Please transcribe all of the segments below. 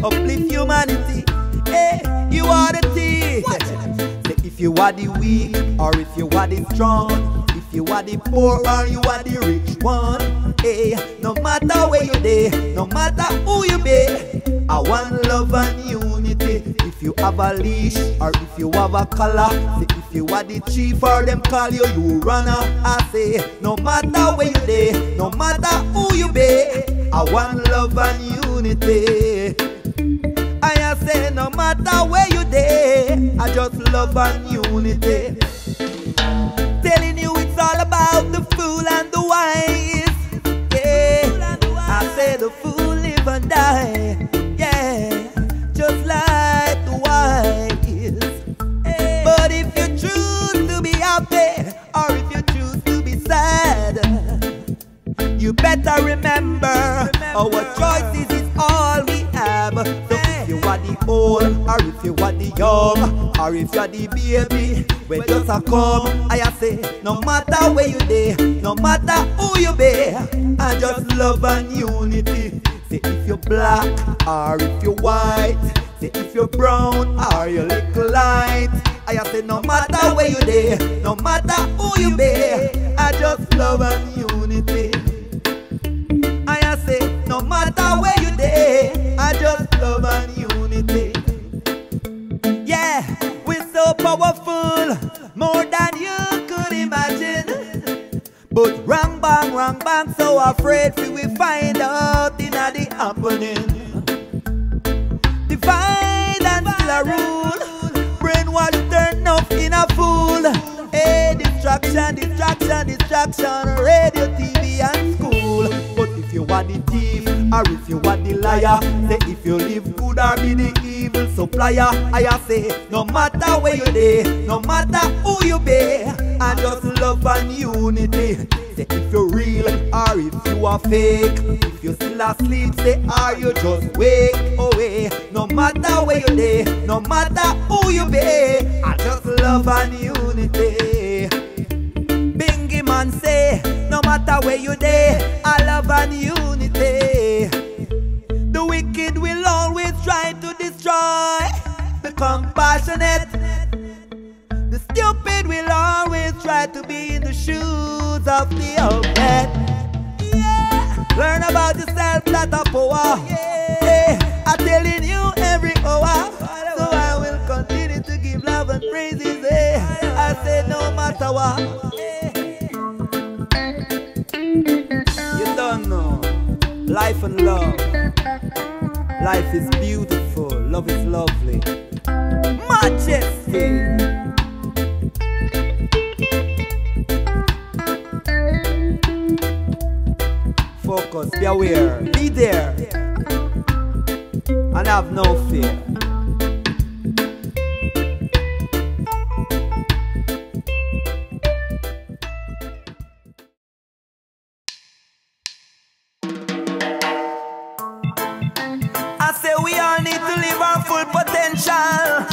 uplift humanity. Hey, you are the thing. Say if you are the weak or if you are the strong, if you are the poor or you are the rich one. Hey, no matter where you dey, no matter who you be, I want love and unity. If you have a leash or if you have a collar, say if you are the chief or them call you, you runner. I say no matter where you dey, no matter who you be, I want love and unity. I say no matter where you dey, I just love and unity. Telling you it's all about the fool and the wise. Yeah, I say the fool live and die. Yeah, just like the wise. But if you choose to be happy or if you choose to be sad, you better remember our choices is all we have. So if you are the old or if you are the young or if you are the baby, when just a come, I say no matter where you dey, no matter who you be, I just love and unity. Say if you're black or if you're white, say if you're brown or you're little light, I say no matter where you dey, no matter who you be, I just love and unity. I say no matter where you dey, I just love and unity. Yeah, we're so powerful, more than you could imagine. But wrong bang, so afraid we will find out in the happening. Divide and still a rule, brainwash turn up in a fool. Hey, distraction, radio, TV and school. But if you are the thief or if you are the liar, say if you live good or be the evil supplier, I say no matter where you dey, no matter who you be, I just love and unity. Say if you're real or if you are fake, if you still asleep, say are you just wake away. No matter where you dey, no matter who you be, I just love and unity. Bingy man say, no matter where you dey, I love and unity. The wicked will always try to destroy the compassionate. The stupid will always try to be in the shoes of the oppressed. Yeah. Learn about yourself, that a power. Yeah. I'm telling you every hour. So I will continue to give love and praises. I say no matter what. You don't know. Life and love. Life is beautiful. Love is lovely. Majesty. Focus, be aware, be there, and have no fear. I say we all need to live our full potential.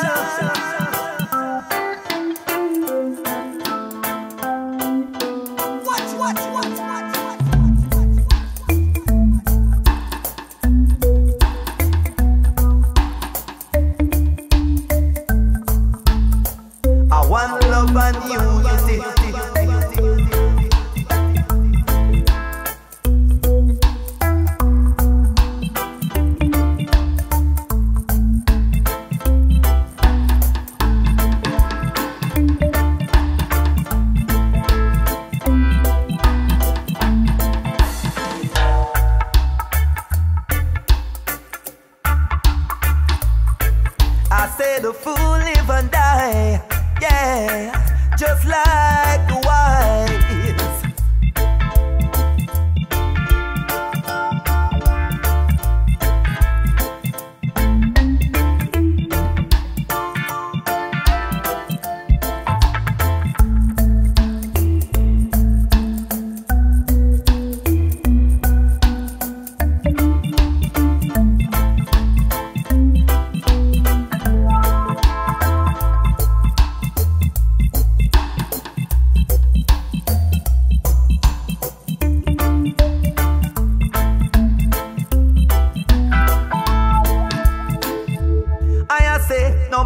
The fool live and die, yeah, just like the wise.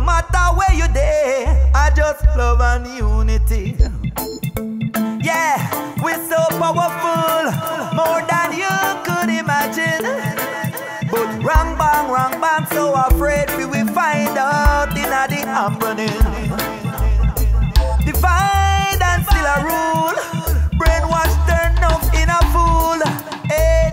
matter where you there, I just love and unity. Yeah, we're so powerful, more than you could imagine. But wrong bang, so afraid we will find out in the happening. Divide and still a rule, brainwash turn off in a fool. Hey,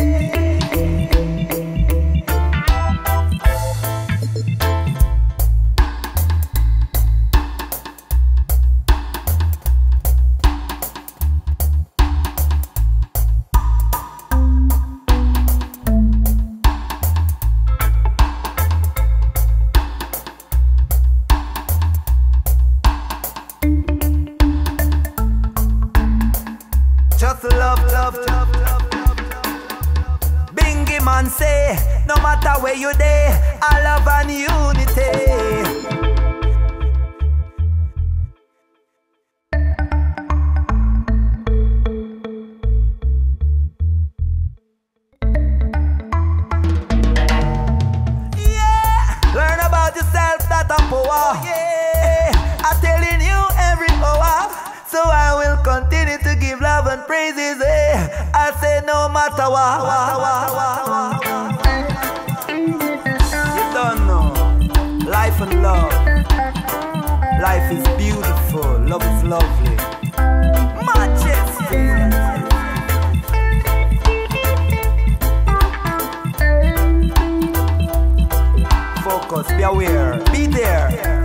just love. Bingy man say, no matter where you there, I love and unity. Learn about yourself, that a power. Yeah, I'm telling you every hour. So I will continue to give love and praises. I say no matter what. You don't know. Life and love. Life is beautiful. Love is lovely. Majesty. Focus, be aware, be there.